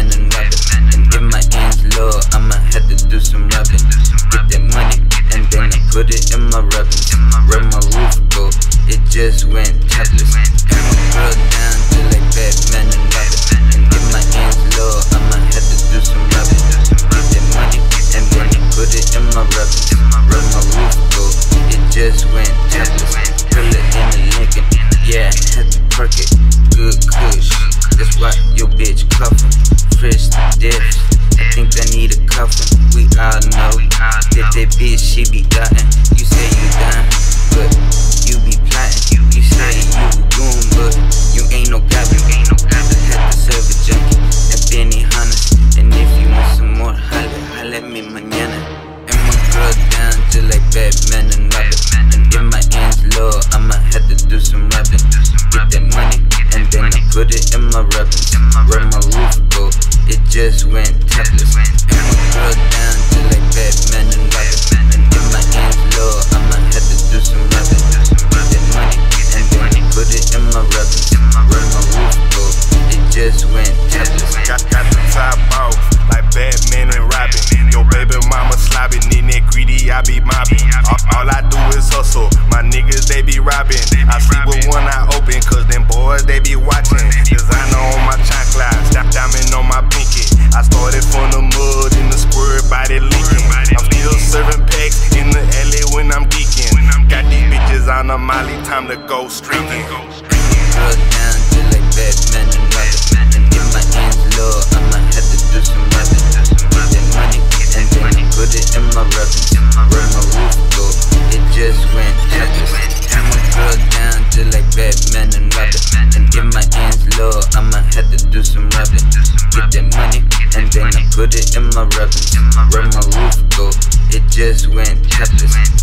man and rap it. And if my ends low, I'ma have to do some rapping. Get that money, and then I put it in my rapping. Where my roof go, it just went topless. Pat my girl down till like Batman and rap it. And if my ends low, I'ma have to do some rapping. Get that money, and then I put it in my rapping. Where my roof go, it just went topless. Pull it in the Lincoln, yeah, had to perk it. Good kush, that's why your bitch cuffin'. Fresh to death, I think I need a coffin. We all know that bitch, she be dottin'. You say you dying, but you be plotting. You say you a goon, but you ain't no copy. Had to serve a junkie at Benny Hunters. And if you want some more, holla at me mañana. And my girl down just like Batman and Robin. And if my ends low, I'ma have to do some rapping. Get that money, and then I put it in my rapping. Where my roof go, it just went topless. And my girl down just like Batman and Robin. And if my ends low, I'ma have to do some rapping. Get that money, and then I put it in my rapping. Where my roof go, it just went topless. Got the top off like Batman and Robin. Your baby mama slobbing, in that greedy, I be mobbing. All I do is hustle, my niggas they be robbing. I sleep with one eye open, cause them boys they be watching. Designer on my chanclas, diamond on my pinky. I started from the mud in the square body leaking. I'm still serving packs in the alley when I'm geeking. Got these bitches on a molly, time to go streaking. Girl down just like Batman and Robin. And if my ends low, I'ma have to do some rapping. Get that money, and then I put it in my rapping. Where my roof go, it just went topless. And my girl down just like Batman and Robin. And if my ends low, I'ma have to do some rapping. Get that money, and then I put it in my rapping. Where my roof go, it just went topless.